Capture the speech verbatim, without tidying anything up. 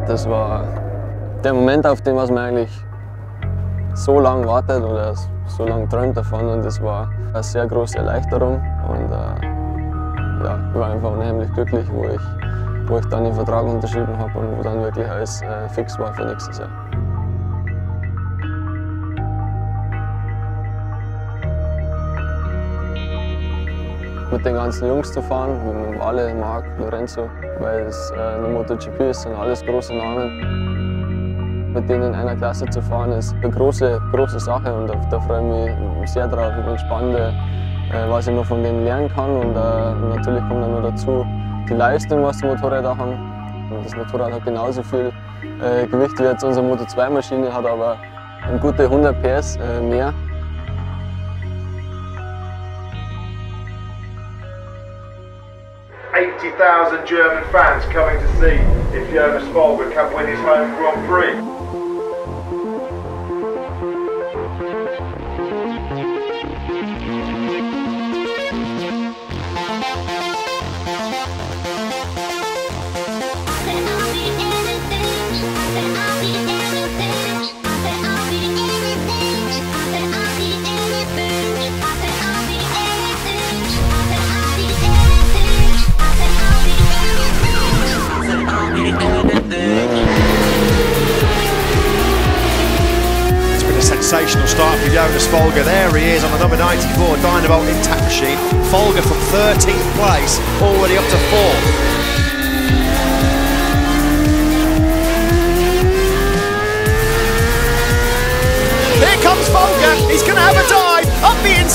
Das war der Moment, auf den man eigentlich so lange wartet oder so lange träumt davon. Und das war eine sehr große Erleichterung. Und äh, ja, ich war einfach unheimlich glücklich, wo ich, wo ich dann den Vertrag unterschrieben habe und wo dann wirklich alles äh, fix war für nächstes Jahr. Mit den ganzen Jungs zu fahren, mit Wale, Marc, Lorenzo, weil es äh, eine MotoGP ist, sind alles große Namen. Mit denen in einer Klasse zu fahren, ist eine große, große Sache und da, da freue ich mich sehr drauf. Ich bin gespannt, äh, was ich noch von denen lernen kann und äh, natürlich kommt dann noch dazu die Leistung, was die Motorräder haben. Und das Motorrad hat genauso viel äh, Gewicht wie jetzt unsere Moto zwei Maschine, hat aber eine gute hundert P S äh, mehr. eighty thousand German fans coming to see if Jonas Folger can win his home Grand Prix. Sensational start for Jonas Folger. There he is on the number ninety-four Dynavolt Intact machine. Folger from thirteenth place, already up to fourth. Here comes Folger. He's going to have a dive up the